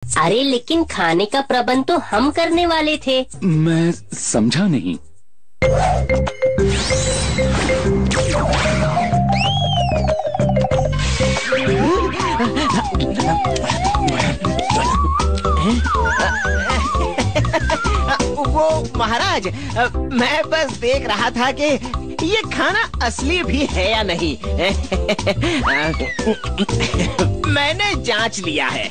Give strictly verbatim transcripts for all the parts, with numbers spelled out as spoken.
अरे लेकिन खाने का प्रबंध तो हम करने वाले थे। मैं समझा नहीं। वो महाराज, मैं बस देख रहा था कि ये खाना असली भी है या नहीं। मैंने जांच लिया है।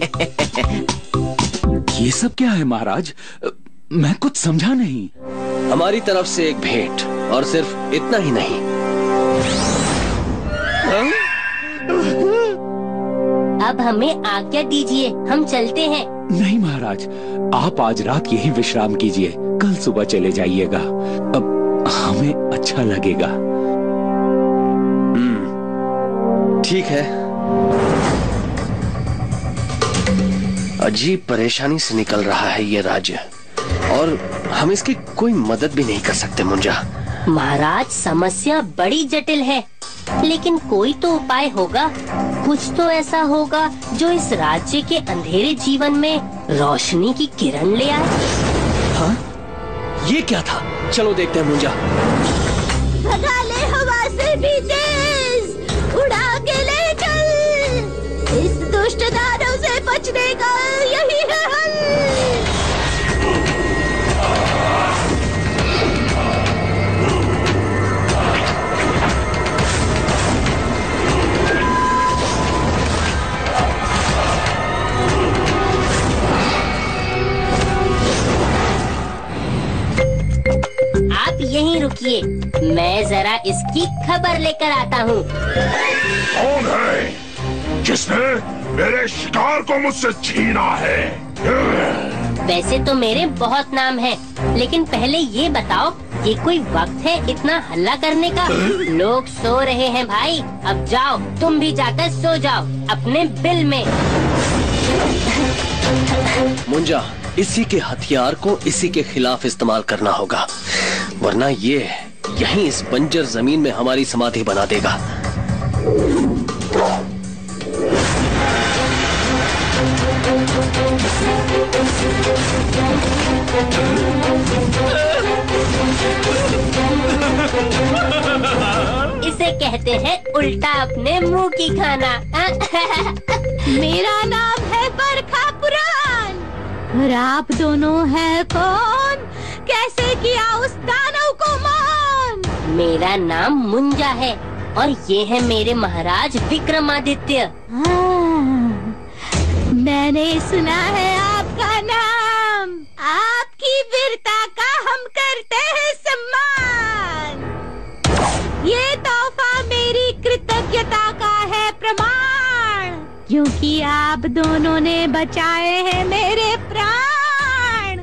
ये सब क्या है महाराज? मैं कुछ समझा नहीं। हमारी तरफ से एक भेंट, और सिर्फ इतना ही नहीं। अब हमें आज्ञा दीजिए, हम चलते हैं। नहीं महाराज, आप आज रात यहीं विश्राम कीजिए, कल सुबह चले जाइएगा। अब हमें अच्छा लगेगा। हम्म, ठीक है। अजीब परेशानी से निकल रहा है ये राज्य, और हम इसकी कोई मदद भी नहीं कर सकते मुंजा। महाराज, समस्या बड़ी जटिल है, लेकिन कोई तो उपाय होगा। कुछ तो ऐसा होगा जो इस राज्य के अंधेरे जीवन में रोशनी की किरण ले आए। हाँ? ये क्या था? चलो देखते हैं मुंजा। भगा ले हवा से भी तेज, उड़ा के ले चल। इस दुष्ट दानव से बचने का यही है हल। आप यहीं रुकिए, मैं जरा इसकी खबर लेकर आता हूँ। कौन है जिसने मेरे शिकार को मुझसे छीना है? वैसे तो मेरे बहुत नाम हैं, लेकिन पहले ये बताओ, ये कोई वक्त है इतना हल्ला करने का? लोग सो रहे हैं भाई, अब जाओ, तुम भी जाकर सो जाओ अपने बिल में। मुंजा, इसी के हथियार को इसी के खिलाफ इस्तेमाल करना होगा, वरना ये यहीं इस बंजर जमीन में हमारी समाधि बना देगा। इसे कहते हैं उल्टा अपने मुंह की खाना। मेरा नाम है बरखा पुराण, और आप दोनों हैं कौन? कैसे किया उस दानव को मान? मेरा नाम मुंजा है, और ये है मेरे महाराज विक्रमादित्य। मैंने सुना है आपका नाम, आपकी वीरता का हम करते हैं सम्मान। ये तोहफा मेरी कृतज्ञता का है प्रमाण, क्योंकि आप दोनों ने बचाए हैं मेरे प्राण।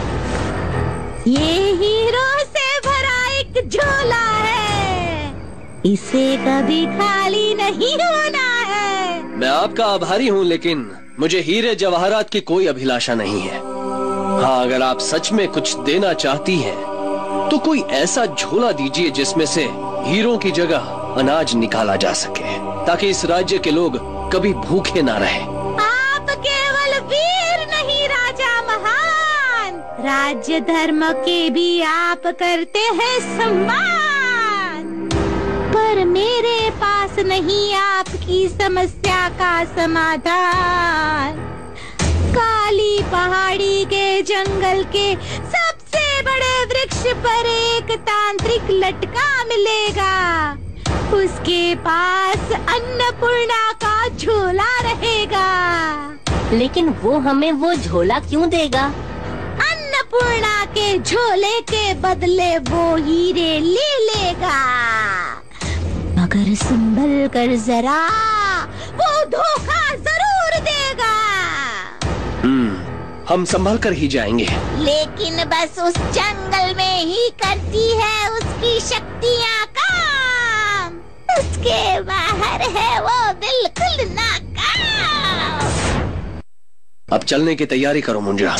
ये हीरो से भरा एक झोला है, इसे कभी खाली नहीं होना है। मैं आपका आभारी हूँ, लेकिन मुझे हीरे जवाहरात की कोई अभिलाषा नहीं है। हाँ, अगर आप सच में कुछ देना चाहती हैं, तो कोई ऐसा झोला दीजिए जिसमें से हीरों की जगह अनाज निकाला जा सके, ताकि इस राज्य के लोग कभी भूखे ना रहे। आप केवल वीर नहीं, राजा महान, राज्य धर्म के भी आप करते हैं सम्मान। पर मेरे पास नहीं आपकी समस्या का समाधान। काली पहाड़ी के जंगल के सबसे बड़े वृक्ष पर एक तांत्रिक लटका मिलेगा, उसके पास अन्नपूर्णा का झोला रहेगा। लेकिन वो हमें वो झोला क्यों देगा? अन्नपूर्णा के झोले के बदले वो हीरे ले लेगा, मगर संभल कर जरा, वो धोखा जरूर देगा। हम्म, हम संभल कर ही जाएंगे। लेकिन बस उस जंगल में ही करती है उसकी शक्तियाँ काम, उसके बाहर है वो बिल्कुल नाकाम। अब चलने की तैयारी करो मुंजा।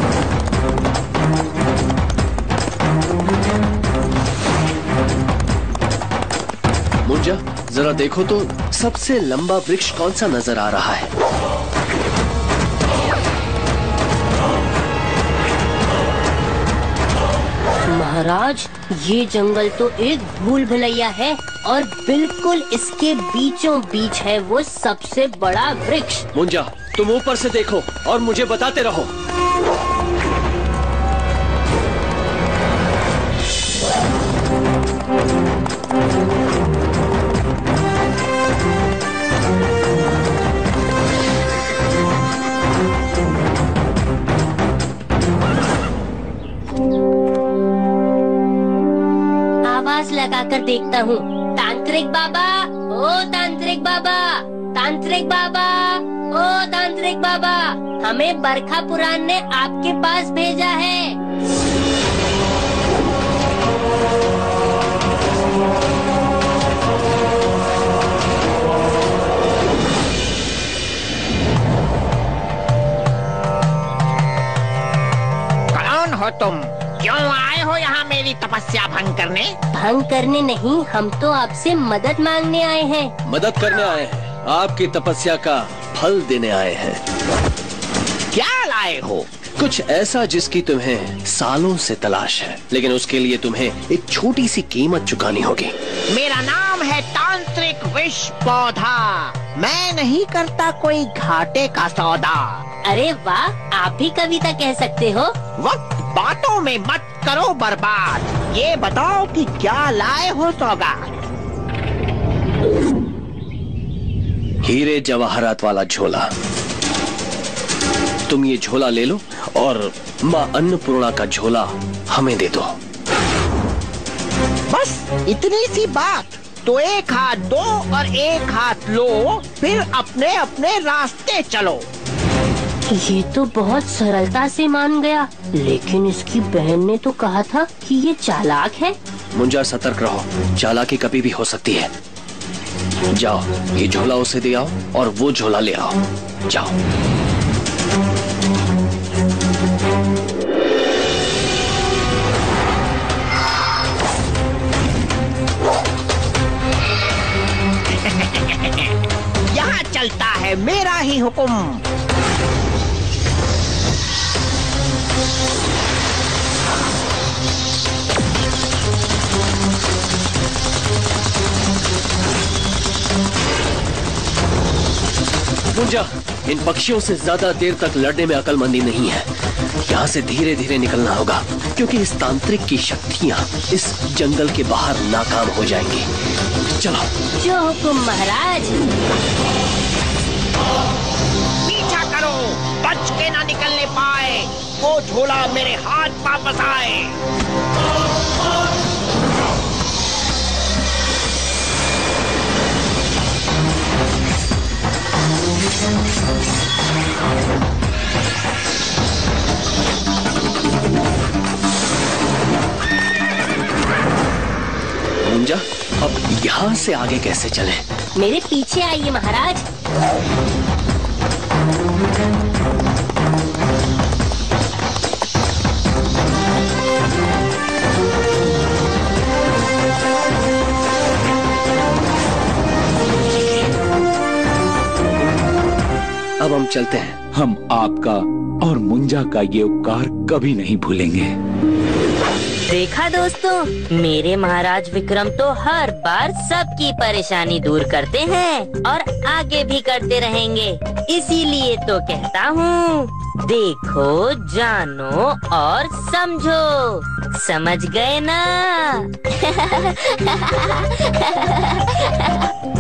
मुंजा, जरा देखो तो सबसे लंबा वृक्ष कौन सा नजर आ रहा है? महाराज, ये जंगल तो एक भूल भुलैया है और बिल्कुल इसके बीचों बीच है वो सबसे बड़ा वृक्ष। मुंजा, तुम ऊपर से देखो और मुझे बताते रहो। आवाज लगाकर देखता हूँ। तांत्रिक बाबा, ओ तांत्रिक बाबा, तांत्रिक बाबा, ओ तांत्रिक बाबा, हमें बरखा पुराण ने आपके पास भेजा है। कौन हो तुम? क्यों आए हो यहाँ मेरी तपस्या भंग करने? भंग करने नहीं, हम तो आपसे मदद मांगने आए हैं। मदद करने आए हैं, आपकी तपस्या का फल देने आए हैं। क्या लाए हो? कुछ ऐसा जिसकी तुम्हें सालों से तलाश है, लेकिन उसके लिए तुम्हें एक छोटी सी कीमत चुकानी होगी। मेरा नाम है तांत्रिक विष पौधा। मैं नहीं करता कोई घाटे का सौदा। अरे वाह, आप भी कविता कह सकते हो। वक्त बातों में मत करो बर्बाद। ये बताओ कि क्या लाए हो सौगात? हीरे जवाहरात वाला झोला। तुम ये झोला ले लो और माँ अन्नपूर्णा का झोला हमें दे दो। बस इतनी सी बात। तो एक हाथ दो और एक हाथ लो, फिर अपने अपने रास्ते चलो। ये तो बहुत सरलता से मान गया, लेकिन इसकी बहन ने तो कहा था कि ये चालाक है। मुंजा, सतर्क रहो, चालाकी कभी भी हो सकती है। जाओ, ये झोला उसे दे आओ और वो झोला ले आओ। जाओ। यहाँ चलता है मेरा ही हुक्म। मुंजा, इन पक्षियों से ज्यादा देर तक लड़ने में अकलमंदी नहीं है। यहाँ से धीरे धीरे निकलना होगा, क्योंकि इस तांत्रिक की शक्तियाँ इस जंगल के बाहर नाकाम हो जाएंगी। चलो। जो हुकुम महाराज। पीछा करो, बच के ना निकलने पाए। वो झोला मेरे हाथ वापस आए। मुंजा, अब यहाँ से आगे कैसे चलें? मेरे पीछे आइए महाराज। अब हम चलते हैं। हम आपका और मुंजा का ये उपकार कभी नहीं भूलेंगे। देखा दोस्तों, मेरे महाराज विक्रम तो हर बार सबकी परेशानी दूर करते हैं और आगे भी करते रहेंगे। इसीलिए तो कहता हूँ, देखो, जानो और समझो। समझ गए ना?